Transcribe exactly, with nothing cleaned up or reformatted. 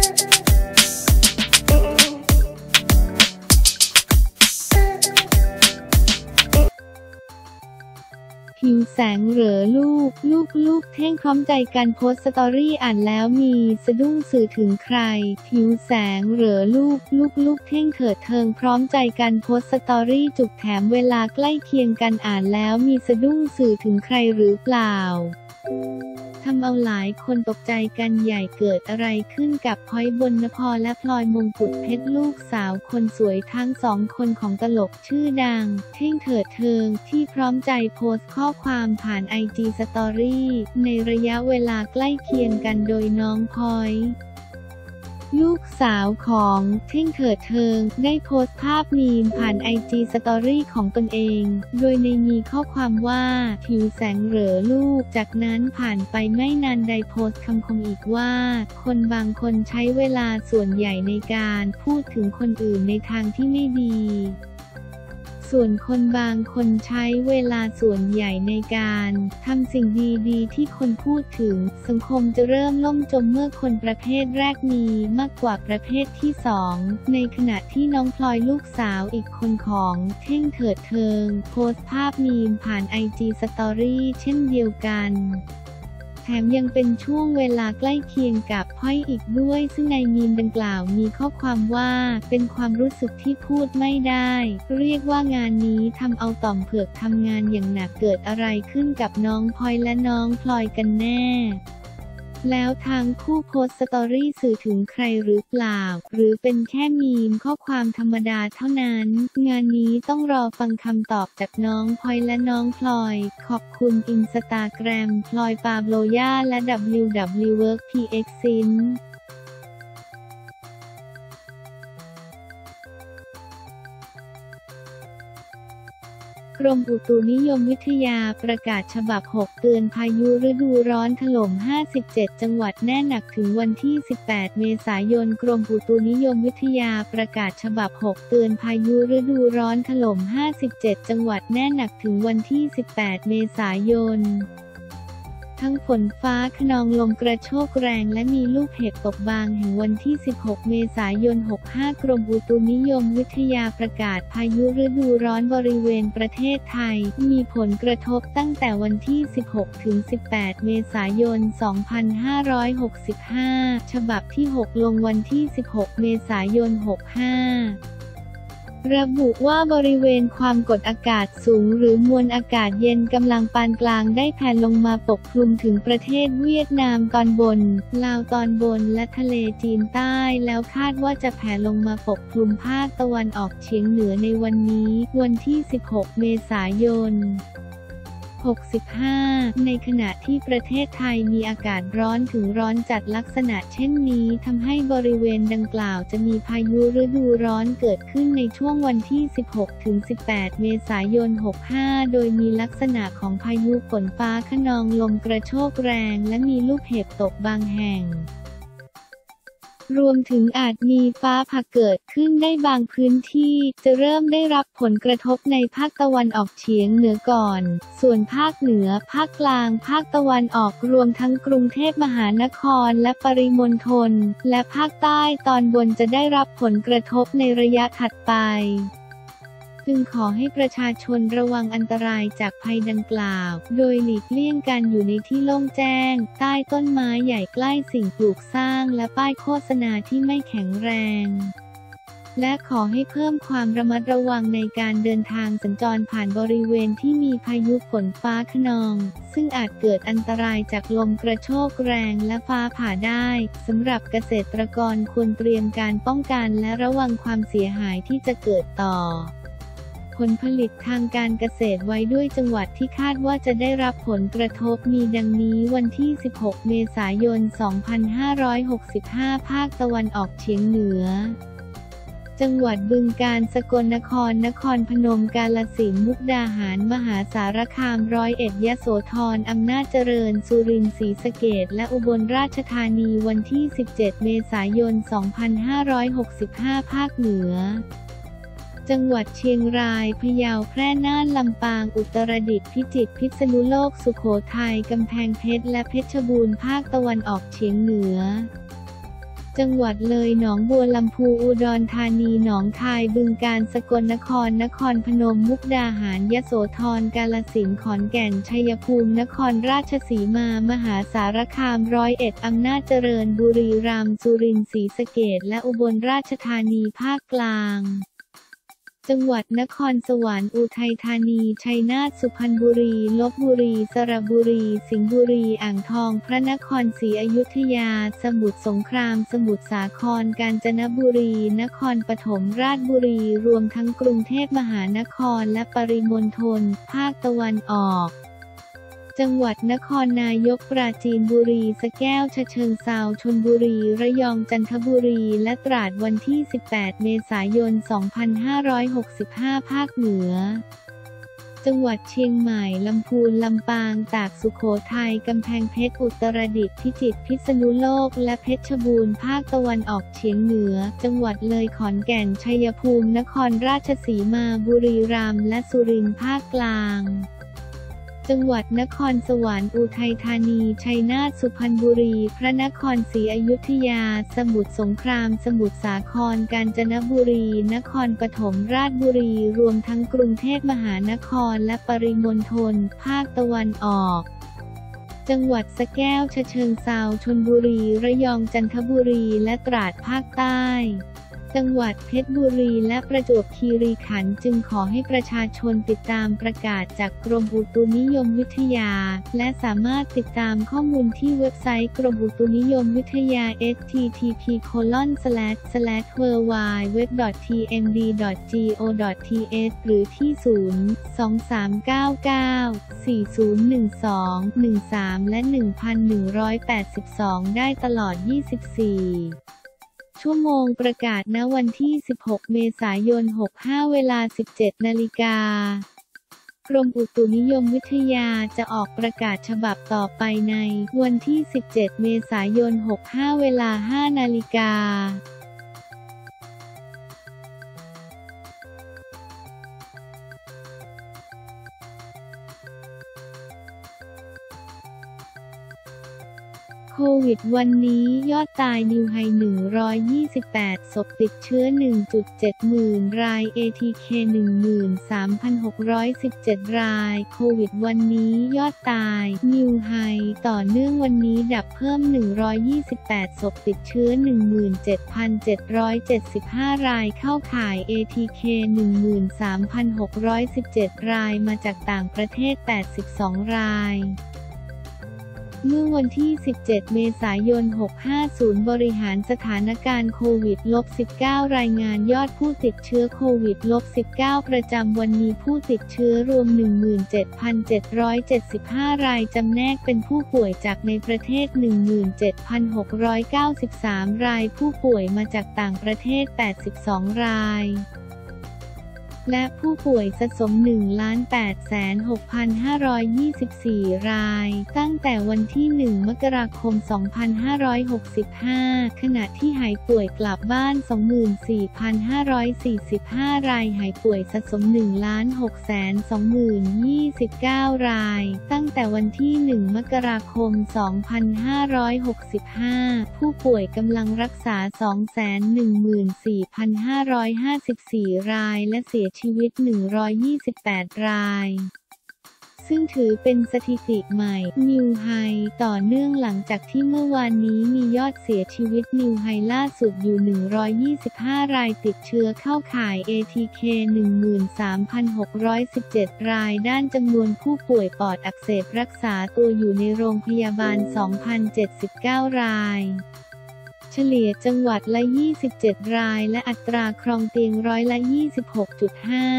หิวแสงเหรอลูกลูกลูกเท่งพร้อมใจกันโพสต์สตอรี่อ่านแล้วมีสะดุ้งสื่อถึงใครหิวแสงเหรอลูกลูกลูกเท่งเถิดเทิงพร้อมใจกันโพสต์สตอรี่จุกแถมเวลาใกล้เคียงกันอ่านแล้วมีสะดุ้งสื่อถึงใครหรือเปล่าทำเอาหลายคนตกใจกันใหญ่เกิดอะไรขึ้นกับพลอยบนนภรและพลอยมงกุฎเพชรลูกสาวคนสวยทั้งสองคนของตลกชื่อดังเท่งเถิดเทิงที่พร้อมใจโพสต์ข้อความผ่านไอจีสตอรี่ในระยะเวลาใกล้เคียงกันโดยน้องพลอยลูกสาวของเท่งเถิดเทิงได้โพสต์ภาพมีมผ่านไอจีสตอรี่ของตนเองโดยในมีข้อความว่าหิวแสงเหรอลูกจากนั้นผ่านไปไม่นานได้โพสต์คำคมอีกว่าคนบางคนใช้เวลาส่วนใหญ่ในการพูดถึงคนอื่นในทางที่ไม่ดีส่วนคนบางคนใช้เวลาส่วนใหญ่ในการทำสิ่งดีๆที่คนพูดถึงสังคมจะเริ่มล่มจมเมื่อคนประเภทแรกมีมากกว่าประเภทที่สองในขณะที่น้องพลอยลูกสาวอีกคนของเท่งเถิดเทิงโพสต์ภาพมีมผ่านไอจีสตอรี่เช่นเดียวกันแถมยังเป็นช่วงเวลาใกล้เคียงกับพลอยอีกด้วยซึ่งในมีมดังกล่าวมีข้อความว่าเป็นความรู้สึกที่พูดไม่ได้เรียกว่างานนี้ทำเอาต่อมเผือกทำงานอย่างหนักเกิดอะไรขึ้นกับน้องพลอยและน้องพลอยกันแน่แล้วทางคู่โพสต์สตอรี่สื่อถึงใครหรือเปล่าหรือเป็นแค่มีมข้อความธรรมดาเท่านั้นงานนี้ต้องรอฟังคำตอบจากน้องพลอยและน้องพลอยขอบคุณอินสตาแกรมพลอยปาโบลย่าและ ดับเบิลยู ดับเบิลยู เวิร์ค พี เอ็กซ์ ซินกรมอุตุนิยมวิทยาประกาศฉบับหกเตือนพายุฤดูร้อนถล่มห้าสิบเจ็ดจังหวัดแน่หนักถึงวันที่สิบแปดเมษายนกรมอุตุนิยมวิทยาประกาศฉบับหกเตือนพายุฤดูร้อนถล่มห้าสิบเจ็ดจังหวัดแน่หนักถึงวันที่สิบแปดเมษายนทั้งฝนฟ้าคะนองลมกระโชกแรงและมีลูกเห็บตกบางแห่งวันที่สิบหกเมษายนหกสิบห้ากรมอุตุนิยมวิทยาประกาศพายุฤดูร้อนบริเวณประเทศไทยมีผลกระทบตั้งแต่วันที่สิบหกถึงสิบแปดเมษายนสองพันห้าร้อยหกสิบห้าฉบับที่หกลงวันที่สิบหกเมษายนหกสิบห้าระบุว่าบริเวณความกดอากาศสูงหรือมวลอากาศเย็นกำลังปานกลางได้แผ่ลงมาปกคลุมถึงประเทศเวียดนามตอนบนลาวตอนบนและทะเลจีนใต้แล้วคาดว่าจะแผ่ลงมาปกคลุมภาคตะวันออกเฉียงเหนือในวันนี้วันที่สิบหกเมษายนหกสิบห้าในขณะที่ประเทศไทยมีอากาศร้อนถึงร้อนจัดลักษณะเช่นนี้ทำให้บริเวณดังกล่าวจะมีพายุฤดูร้อนเกิดขึ้นในช่วงวันที่สิบหกถึงสิบแปดเมษายนหกสิบห้าโดยมีลักษณะของพายุฝนฟ้าคะนองลมกระโชกแรงและมีลูกเห็บตกบางแห่งรวมถึงอาจมีฟ้าผ่าเกิดขึ้นได้บางพื้นที่จะเริ่มได้รับผลกระทบในภาคตะวันออกเฉียงเหนือก่อนส่วนภาคเหนือภาคกลางภาคตะวันออกรวมทั้งกรุงเทพมหานครและปริมณฑลและภาคใต้ตอนบนจะได้รับผลกระทบในระยะถัดไปจึงขอให้ประชาชนระวังอันตรายจากภัยดังกล่าวโดยหลีกเลี่ยงการอยู่ในที่โล่งแจ้งใต้ต้นไม้ใหญ่ใกล้สิ่งปลูกสร้างและป้ายโฆษณาที่ไม่แข็งแรงและขอให้เพิ่มความระมัดระวังในการเดินทางสัญจรผ่านบริเวณที่มีพายุฝนฟ้าคะนองซึ่งอาจเกิดอันตรายจากลมกระโชกแรงและฟ้าผ่าได้สำหรับเกษตรกรควรเตรียมการป้องกันและระวังความเสียหายที่จะเกิดต่อผลผลิตทางการเกษตรไว้ด้วยจังหวัดที่คาดว่าจะได้รับผลกระทบมีดังนี้วันที่สิบหกเมษายนสองพันห้าร้อยหกสิบห้าภาคตะวันออกเฉียงเหนือจังหวัดบึงกาฬสกลนครนครพนมกาฬสินธุ์มุกดาหารมหาสารคามร้อยเอ็ดยโสธรอำนาจเจริญสุรินทร์ศรีสะเกษและอุบลราชธานีวันที่สิบเจ็ดเมษายนสองพันห้าร้อยหกสิบห้าภาคเหนือจังหวัดเชียงรายพะเยาแพร่น่านลำปางอุตรดิตถ์พิจิตรพิษณุโลกสุโขทัยกำแพงเพชรและเพชรบูรณ์ภาคตะวันออกเฉียงเหนือจังหวัดเลยหนองบัวลำพูอุดรธานีหนองคายบึงกาฬสกลนครนครพนมมุกดาหารยโสธรกาฬสินธุ์ขอนแก่นชัยภูมินครราชสีมามหาสารคามร้อยเอ็ดอำนาจเจริญบุรีรัมย์สุรินทร์ศรีสะเกษและอุบลราชธานีภาคกลางจังหวัดนครสวรรค์อุทัยธานีชัยนาทสุพรรณบุรีลพบุรีสระบุรีสิงห์บุรีอ่างทองพระนครศรีอยุธยาสมุทรสงครามสมุทรสาครกาญจนบุรีนครปฐมราชบุรีรวมทั้งกรุงเทพมหานครและปริมณฑลภาคตะวันออกจังหวัดนครนายกปราจีนบุรีสระแก้วฉะเชิงเทราชลบุรีระยองจันทบุรีและตราดวันที่สิบแปดเมษายนสองพันห้าร้อยหกสิบห้าภาคเหนือจังหวัดเชียงใหม่ลำพูนลำปางตากสุโขทัยกำแพงเพชรอุตรดิตถ์พิจิตรพิษณุโลกและเพชรบูรณ์ภาคตะวันออกเฉียงเหนือจังหวัดเลยขอนแก่นชัยภูมินครราชสีมาบุรีรัมย์และสุรินทร์ภาคกลางจังหวัดนครสวรรค์อุทัยธานีชัยนาทสุพรรณบุรีพระนครศรีอยุธยาสมุทรสงครามสมุทรสาครกาญจนบุรีนครปฐมราชบุรีรวมทั้งกรุงเทพมหานครและปริมณฑลภาคตะวันออกจังหวัดสระแก้วฉะเชิงเทราชลบุรีระยองจันทบุรีและตราดภาคใต้จังหวัดเพชรบุรีและประจวบคีรีขันธ์จึงขอให้ประชาชนติดตามประกาศจากกรมอุตุนิยมวิทยาและสามารถติดตามข้อมูลที่เว็บไซต์กรมอุตุนิยมวิทยา เอช ที ที พี โคลอน สแลช สแลช ดับเบิลยู ดับเบิลยู ดับเบิลยู ดอท ที เอ็ม ดี ดอท จี โอ ดอท ที เอช หรือที่ ศูนย์ สอง สาม เก้า เก้า สี่ ศูนย์ หนึ่ง สอง หนึ่ง สาม และ หนึ่งพันหนึ่งร้อยแปดสิบสอง ได้ตลอด ยี่สิบสี่ชั่วโมงประกาศณวันที่ สิบหก เมษายน หกห้า เวลา สิบเจ็ด นาฬิกากรมอุตุนิยมวิทยาจะออกประกาศฉบับต่อไปในวันที่ สิบเจ็ด เมษายน หกห้า เวลา ห้า นาฬิกาโควิดวันนี้ยอดตายนิวไฮหนึ่งร้อยยี่สิบแปดศพติดเชื้อ หนึ่งจุดเจ็ด หมื่นราย เอ ที เค หนึ่งหมื่นสามพันหกร้อยสิบเจ็ด รายโควิดวันนี้ยอดตายนิวไฮต่อเนื่องวันนี้ดับเพิ่มหนึ่งร้อยยี่สิบแปดศพติดเชื้อ หนึ่งหมื่นเจ็ดพันเจ็ดร้อยเจ็ดสิบห้า รายเข้าข่าย เอ ที เค หนึ่งหมื่นสามพันหกร้อยสิบเจ็ด รายมาจากต่างประเทศแปดสิบสองรายเมื่อวันที่ สิบเจ็ด เมษายน หกห้า ศูนย์บริหารสถานการณ์โควิด สิบเก้า รายงานยอดผู้ติดเชื้อโควิด สิบเก้า ประจำวันมีผู้ติดเชื้อรวม หนึ่งหมื่นเจ็ดพันเจ็ดร้อยเจ็ดสิบห้า รายจำแนกเป็นผู้ป่วยจากในประเทศ หนึ่งหมื่นเจ็ดพันหกร้อยเก้าสิบสาม รายผู้ป่วยมาจากต่างประเทศ แปดสิบสอง รายและผู้ป่วยสะสม หนึ่งล้าน แปดแสนหกพันห้าร้อยยี่สิบสี่ รายตั้งแต่วันที่ หนึ่ง มกราคม สองพันห้าร้อยหกสิบห้า ขณะที่หายป่วยกลับบ้าน สองหมื่นสี่พันห้าร้อยสี่สิบห้า รายหายป่วยสะสม หนึ่งล้าน หกแสนสองหมื่นยี่สิบเก้า รายตั้งแต่วันที่ หนึ่ง มกราคม สองพันห้าร้อยหกสิบห้า ผู้ป่วยกำลังรักษา สองแสนหนึ่งหมื่นสี่พันห้าร้อยห้าสิบสี่ รายและเสียชีวิต หนึ่งร้อยยี่สิบแปด รายซึ่งถือเป็นสถิติใหม่นิวไฮต่อเนื่องหลังจากที่เมื่อวานนี้มียอดเสียชีวิตนิวไฮล่าสุดอยู่ หนึ่งร้อยยี่สิบห้า รายติดเชื้อเข้าข่าย เอ ที เค หนึ่งหมื่นสามพันหกร้อยสิบเจ็ด รายด้านจำนวนผู้ป่วยปอดอักเสบรักษาตัวอยู่ในโรงพยาบาล สองพันเจ็ดสิบเก้า รายเฉลี่ยจังหวัดละ ยี่สิบเจ็ด รายและอัตราครองเตียงร้อยละ ยี่สิบหกจุดห้า